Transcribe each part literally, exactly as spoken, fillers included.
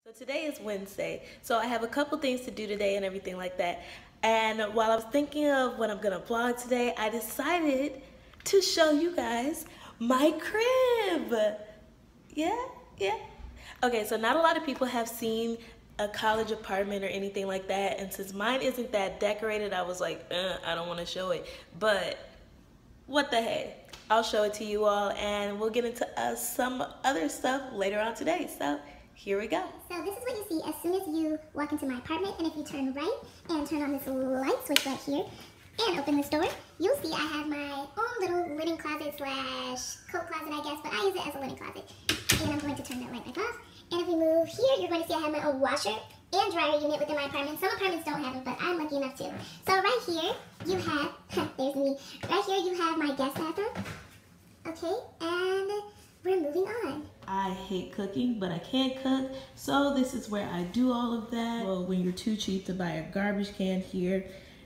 So today is Wednesday, so I have a couple things to do today and everything like that. And while I was thinking of what I'm gonna vlog today, I decided to show you guys my crib. Yeah, yeah. Okay, so not a lot of people have seen a college apartment or anything like that, and since mine isn't that decorated, I was like, uh, I don't wanna show it. But what the heck, I'll show it to you all, and we'll get into uh, some other stuff later on today. So here we go. So this is what you see as soon as you walk into my apartment, and if you turn right and turn on this light switch right here and open this door, you'll see I have my own little linen closet slash coat closet, I guess, but I use it as a linen closet. And I'm going to turn that light back off. And if we move here, you're going to see I have my own washer and dryer unit within my apartment. Some apartments don't have it, but I'm lucky enough to. So right here, you have, there's me. Right here, you have my guest bathroom. Okay, and we're moving on. I hate cooking, but I can't cook, so this is where I do all of that. Well, when you're too cheap to buy a garbage can here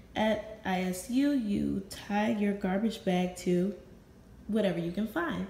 at I S U, you tie your garbage bag to whatever you can find.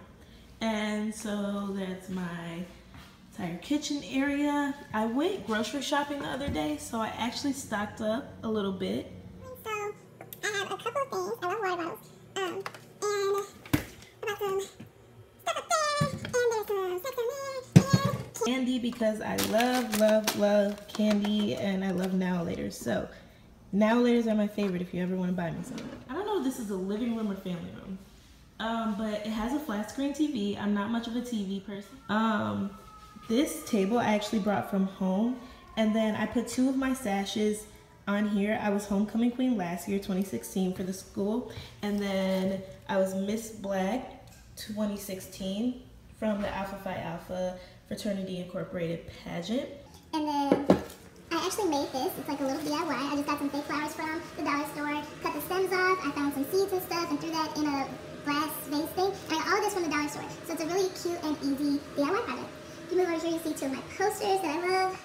And so that's my entire kitchen area. I went grocery shopping the other day, so I actually stocked up a little bit. So I have a couple of things. I love water bottles. Um, and about some stuff up there, and there's some snacks in there, and candy, because I love, love, love candy, and I love Now Laters. So Now Laters are my favorite if you ever want to buy me some. I don't know if this is a living room or family room, um, but it has a flat screen T V. I'm not much of a T V person. Um, this table I actually brought from home, and then I put two of my sashes on here. I was homecoming queen last year, twenty sixteen, for the school, and then I was Miss Black twenty sixteen from the Alpha Phi Alpha Fraternity Incorporated pageant. And then I actually made this. It's like a little D I Y. I just got some fake flowers from the dollar store, cut the stems off, I found some seeds and stuff, and threw that in a glass vase thing. And I got all of this from the dollar store. So it's a really cute and easy D I Y project. If you move over here, you see two of my posters that I love.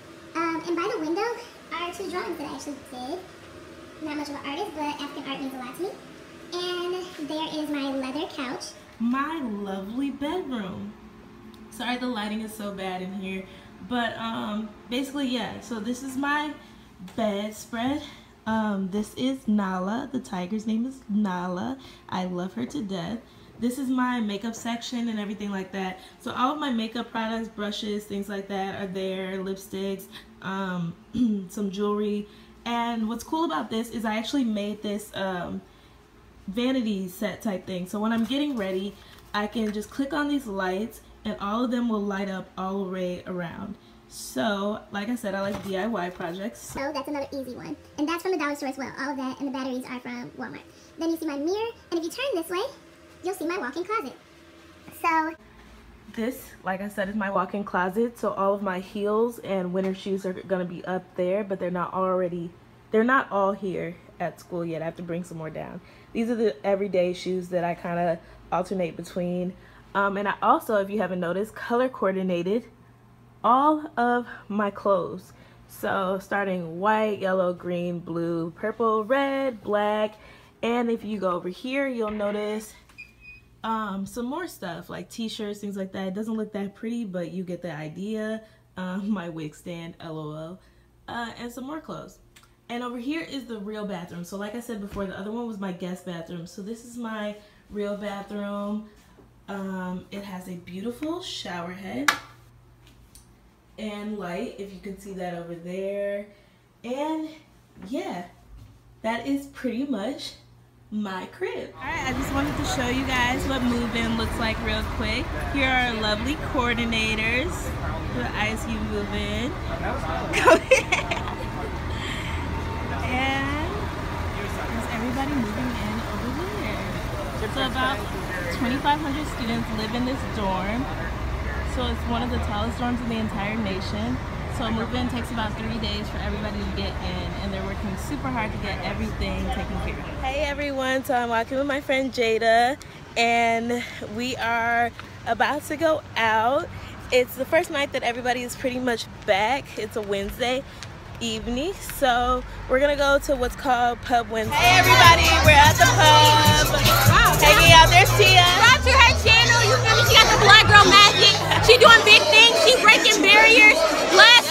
Um, and by the window are two drawings that I actually did. Not much of an artist, but African art means a lot to me. And there is my leather couch. My lovely bedroom. Sorry the lighting is so bad in here, but um, basically, yeah, so this is my bedspread. Um, this is Nala. The tiger's name is Nala. I love her to death. This is my makeup section and everything like that. So all of my makeup products, brushes, things like that are there, lipsticks, um, some jewelry. And what's cool about this is I actually made this um, vanity set type thing. So when I'm getting ready, I can just click on these lights and all of them will light up all the way around. So, like I said, I like D I Y projects. So that's another easy one. And that's from the dollar store as well. All of that, and the batteries are from Walmart. Then you see my mirror, and if you turn this way, you'll see my walk-in closet. So this, like I said, is my walk-in closet. So all of my heels and winter shoes are gonna be up there, but they're not already, they're not all here at school yet. I have to bring some more down. These are the everyday shoes that I kind of alternate between. Um, and I also, if you haven't noticed, color coordinated all of my clothes. So starting white, yellow, green, blue, purple, red, black. And if you go over here, you'll notice um, some more stuff like t-shirts, things like that. It doesn't look that pretty, but you get the idea. Um, my wig stand, lol. Uh, and some more clothes. And over here is the real bathroom. So like I said before, the other one was my guest bathroom. So this is my real bathroom. Um, it has a beautiful shower head and light, if you can see that over there. And yeah, that is pretty much my crib. Alright, I just wanted to show you guys what move-in looks like real quick. Here are our lovely coordinators for the I S U move-in. Go ahead. And there's everybody moving in over there. So about twenty-five hundred students live in this dorm. So it's one of the tallest dorms in the entire nation. So move-in takes about three days for everybody to get in, and they're working super hard to get everything taken care of. Hey everyone, so I'm walking with my friend Jada, and we are about to go out. It's the first night that everybody is pretty much back. It's a Wednesday evening, so we're gonna go to what's called Pub Wednesday. Hey everybody, we're at the pub, wow, hanging out. There's Tia. Subscribe to her channel. You feel me? She got the Black Girl Magic. She doing big things. She breaking barriers. Last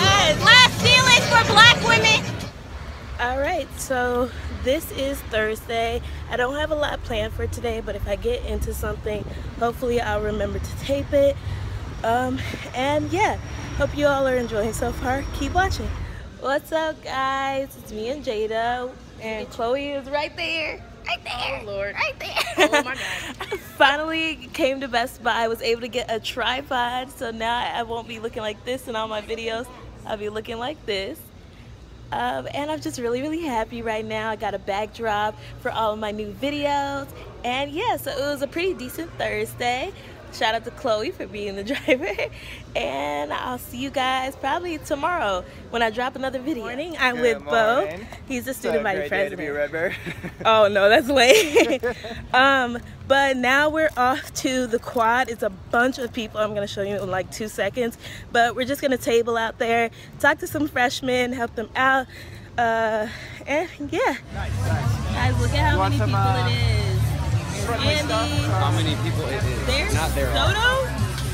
Alright, so this is Thursday. I don't have a lot planned for today, but if I get into something, hopefully I'll remember to tape it. Um, and yeah, hope you all are enjoying so far. Keep watching. What's up, guys? It's me and Jada, and Chloe is right there. Right there. Oh, Lord. Right there. Oh, my God. Finally came to Best Buy. I was able to get a tripod, so now I won't be looking like this in all my videos. I'll be looking like this. Um, and I'm just really, really happy right now. I got a backdrop for all of my new videos. And yeah, so it was a pretty decent Thursday. Shout out to Chloe for being the driver. And I'll see you guys probably tomorrow when I drop another video. Morning, I'm Good with morning. Bo. He's a student body president. To be a Redbird. Oh no, that's late. um, but now we're off to the quad. It's a bunch of people. I'm gonna show you in like two seconds. But we're just gonna table out there, talk to some freshmen, help them out. Uh, and yeah. Nice, nice. Guys, look at how many some, people uh, it is. Andy. How many people it is? There's Not there. Soto?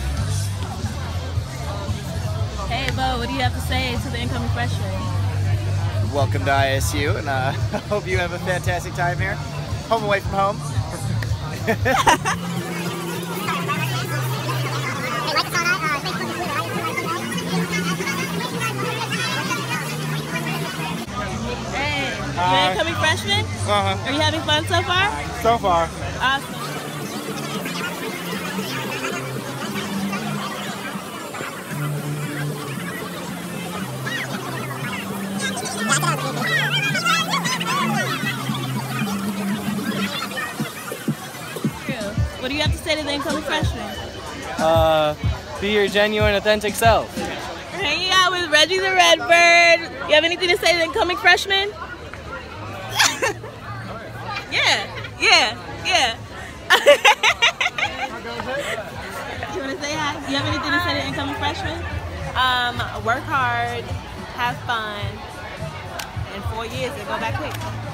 Hey, Bo, what do you have to say to the incoming freshmen? Welcome to I S U, and I uh, hope you have a fantastic time here. Home away from home. Hey, you incoming freshmen? Uh-huh. Are you having fun so far? So far. Awesome. What do you have to say to the incoming freshmen? Uh, be your genuine, authentic self. We're hanging out with Reggie the Redbird. You have anything to say to the incoming freshmen? Yeah, yeah, yeah. You want to say hi? Do you have anything to say to the incoming freshmen? Um, work hard, have fun, in four years and go back quick.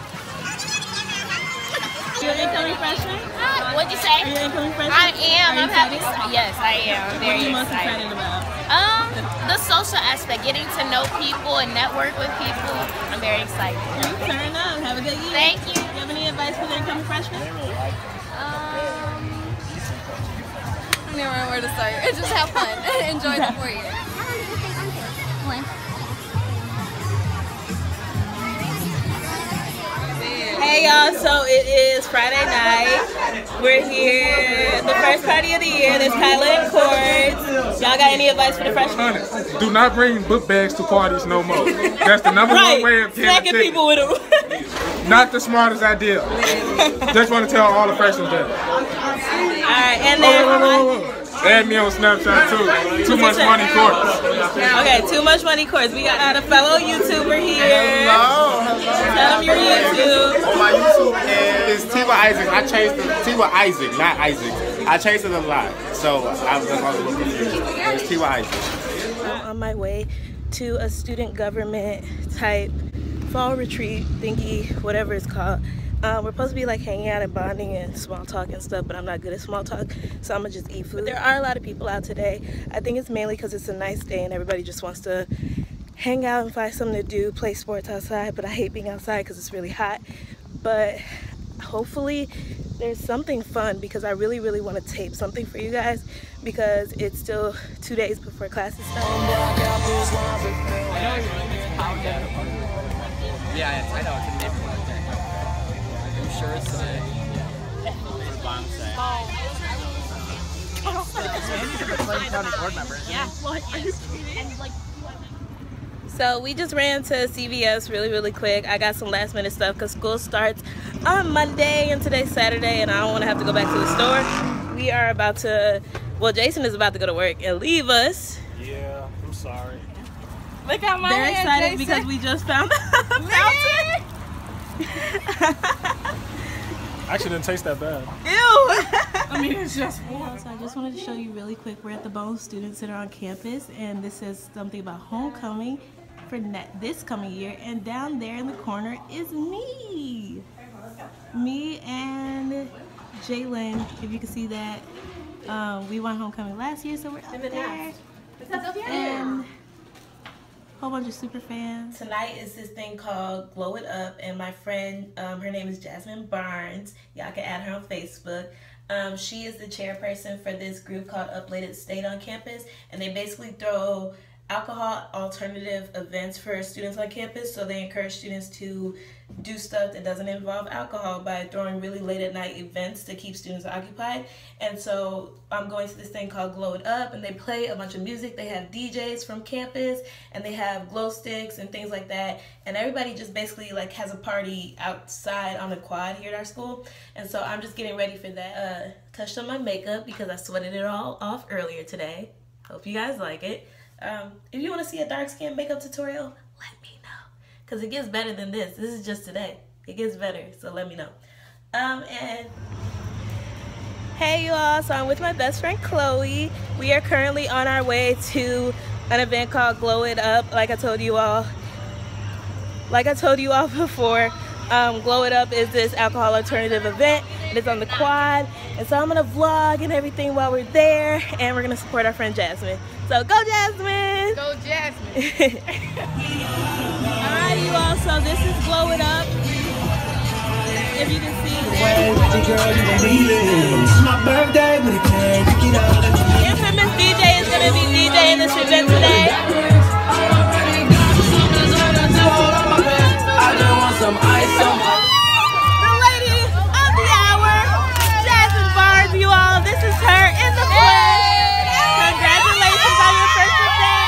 You're an incoming freshman? Uh, what'd you say? Are you an incoming freshman? I am. Are I'm happy. Yes, I am. I'm very what are you most excited. excited about? Um, the social aspect, getting to know people and network with people. I'm very excited. Turn up. Have a good year. Thank you. Do you have any advice for the incoming freshmen? Um, I don't know where to start. Just have fun. Enjoy the four years. Hey y'all, so it is Friday night. We're here, the first party of the year. There's Kyla and Cords. Y'all got any advice for the freshmen? Do not bring book bags to parties no more. That's the number right. one way of getting Smacking people with them. Not the smartest idea. Just want to tell all the freshmen that. Alright, and then... Oh, whoa, whoa, whoa, whoa. Add me on Snapchat too. Too much money Cords. Okay, too much money Cords. We got a fellow YouTuber here. Hello, hello. Tell them your YouTube. Oh, my YouTube is Tiwa Isaac. I changed it. Tiwa Isaac, not Isaac. I changed it a lot. So I was, I was a little confused. It's Tiwa Isaac. I'm on my way to a student government type fall retreat thingy, whatever it's called. Um, we're supposed to be like hanging out and bonding and small talk and stuff, but I'm not good at small talk, so I'm gonna just eat food. There are a lot of people out today. I think it's mainly because it's a nice day and everybody just wants to hang out and find something to do, play sports outside, but I hate being outside because it's really hot. But hopefully there's something fun because I really, really want to tape something for you guys because it's still two days before classes start. Yeah, I know. It's a neighborhood. I'm sure it's today. So we just ran to C V S really, really quick. I got some last minute stuff because school starts on Monday and today's Saturday and I don't want to have to go back to the store. We are about to, well, Jason is about to go to work and leave us. Yeah, I'm sorry. Look at my They're hand, excited Jason. because we just found out. Actually didn't taste that bad. Ew! I mean, it's just warm. So I just wanted to show you really quick. We're at the Bone Student Center on campus, and this says something about homecoming for net this coming year. And down there in the corner is me. Me and Jalen, if you can see that. Um, we won homecoming last year, so we're up there. And whole bunch of super fans. Tonight is this thing called Glow It Up, and my friend, um, her name is Jasmine Barnes. Y'all can add her on Facebook. Um, she is the chairperson for this group called Up Late at State on campus, and they basically throw alcohol alternative events for students on campus. So they encourage students to do stuff that doesn't involve alcohol by throwing really late at night events to keep students occupied. And so I'm going to this thing called Glow It Up, and they play a bunch of music. They have D Js from campus, and they have glow sticks and things like that, and everybody just basically like has a party outside on the quad here at our school. And so I'm just getting ready for that. Uh, touched on my makeup because I sweated it all off earlier today. Hope you guys like it. Um, if you want to see a dark skin makeup tutorial, let me know, because it gets better than this. This is just today. It gets better, so let me know. Um, and hey you all, so I'm with my best friend Chloe. We are currently on our way to an event called Glow It Up. Like I told you all, like I told you all before, um, Glow It Up is this alcohol alternative event. It is on the quad, and so I'm gonna vlog and everything while we're there, and we're gonna support our friend Jasmine. So go Jasmine! Go Jasmine! Alright you all, so this is Glow It Up. If you can see the infamous D J is gonna be DJing this event today. I just want some ice on my the lady of the hour, Jasmine Barnes, you all. This is her in the flesh. Congratulations on your first event.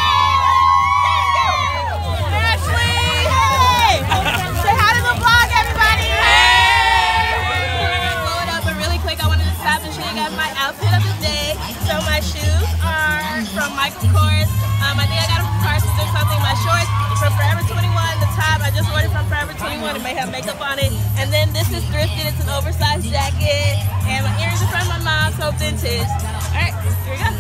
Ashley, hey! Say hi to the vlog, everybody. Hey! Blow it up, but really quick, I wanted to stop and show you guys my outfit of the day. So my shoes are from Michael Kors. Um, I think I got them from Parsons or something. My shorts from Forever twenty-one. The top I just ordered from Forever twenty-one. It may have makeup on it. And then this is thrifted. It's an oversized jacket. And my earrings are from my mom, so vintage. All right, here we go.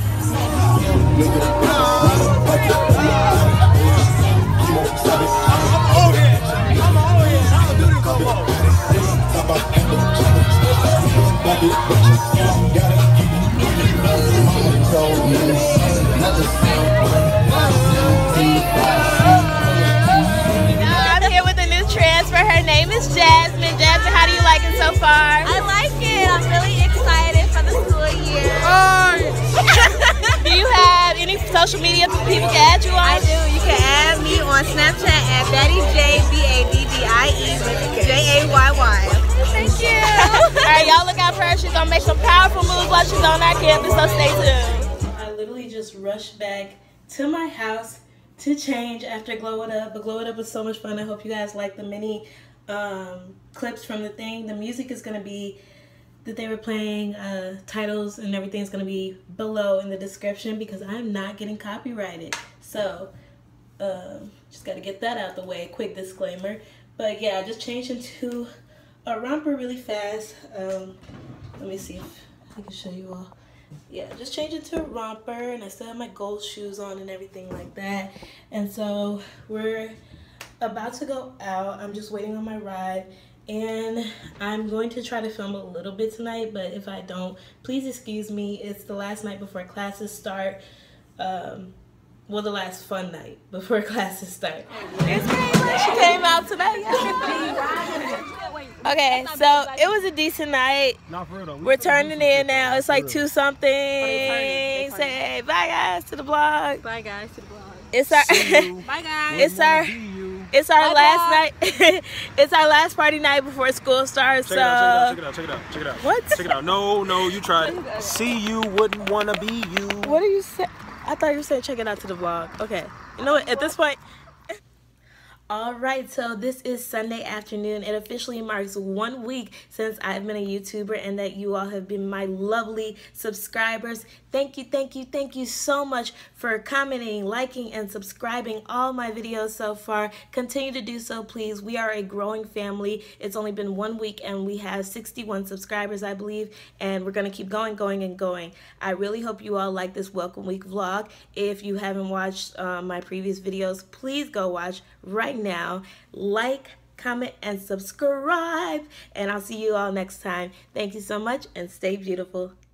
I'm here with a new transfer. Her name is Jasmine. Jasmine, how do you like it so far? I like it. I'm really excited for the school year. Do you have any social media people can add you on? I do. You can add me on Snapchat at Baddy J, B A D D I E with J A Y Y. Thank you. Alright, y'all look out for her. She's gonna make some powerful moves while she's on our campus, so stay tuned. I literally just rushed back to my house to change after Glow It Up. But Glow It Up was so much fun. I hope you guys like the mini um, clips from the thing. The music is gonna be that they were playing, uh, titles and everything's gonna be below in the description because I'm not getting copyrighted. So um, just gotta get that out the way. Quick disclaimer. But yeah, I just changed into a romper really fast. Um, let me see if I can show you all. Yeah, just changed into a romper, and I still have my gold shoes on and everything like that. And so we're about to go out. I'm just waiting on my ride, and I'm going to try to film a little bit tonight, but if I don't, please excuse me. It's the last night before classes start. Um, well, the last fun night before classes start. It's crazy. She came out today. Okay, so it was a decent night. We're turning in now. It's like two something. Say bye guys to the vlog. Bye guys to the vlog. It's our Bye guys. it's our it's our last night. It's our last party night before school starts. Check so it out, check it out, check it out, check it out. What? Check it out. No, no, you tried. See you wouldn't wanna be you. What are you saying? I thought you were saying check it out to the vlog. Okay. You know what? At this point. Alright, so this is Sunday afternoon. It officially marks one week since I've been a YouTuber and that you all have been my lovely subscribers. Thank you, thank you, thank you so much for commenting, liking, and subscribing all my videos so far. Continue to do so, please. We are a growing family. It's only been one week and we have sixty-one subscribers, I believe, and we're going to keep going, going, and going. I really hope you all like this Welcome Week vlog. If you haven't watched uh, my previous videos, please go watch right now. Like, comment, and subscribe, and I'll see you all next time. Thank you so much and stay beautiful.